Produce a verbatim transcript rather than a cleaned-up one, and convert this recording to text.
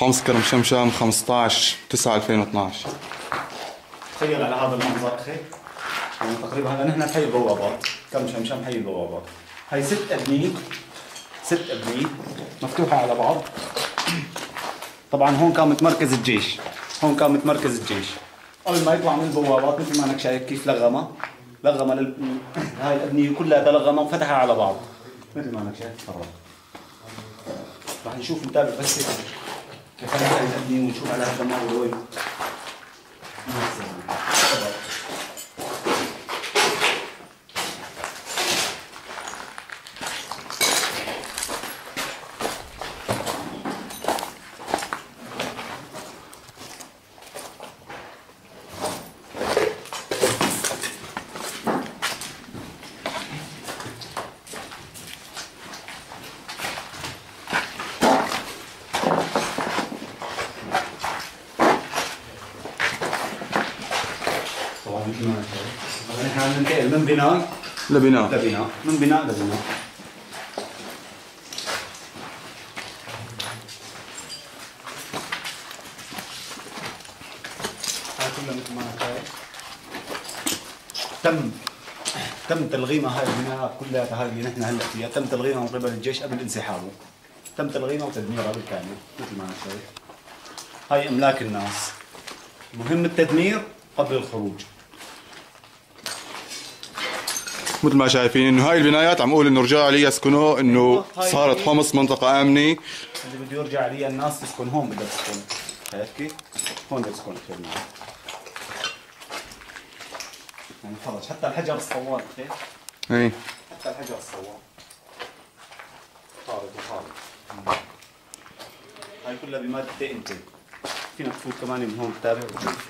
حمص كرم شمشم خمسة عشر تسعة ألفين واثنعش. تخيل على هذا المنظر اخي، يعني تقريبا هذا نحن بحي البوابات، كرم شمشم حي البوابات. هاي ست ابنية، ست ابنية مفتوحة على بعض. طبعا هون كان متمركز الجيش، هون كان متمركز الجيش. قبل ما يطلع من البوابات مثل ما انك شايف كيف لغمة، لغمة لل... هاي الابنية كلها لغمة وفتحها على بعض. مثل ما انك شايف تفرج. راح نشوف نتابع بس كيف هاي الابنية ونشوف على هذا الدمار وين. نحن عم ننتقل من بناء لبناء لبناء، من بناء لبناء. هاي كلها مثل ما انا شايف تم تم تلغيمها. هاي البناءات كلها هاي اللي نحن هلا فيها تم تلغيمها من قبل الجيش قبل انسحابه، تم تلغيمها وتدميرها بالكامل مثل ما انا شايف. هاي املاك الناس، مهم التدمير قبل الخروج. مثل ما شايفين انه هاي البنايات عم اقول انه رجال علي يسكنوا، انه صارت حمص منطقة آمنة. اللي بده يرجع عليها الناس تسكن هون، بدها تسكن. شايف كيف؟ هون بدها تسكن اخي الناس. يعني خلص حتى الحجر الصوان اخي. اي حتى الحجر الصوان. خالد وخالد. هاي كلها بمادة انت. فينا تفوت كمان من هون تتابع وتشوف.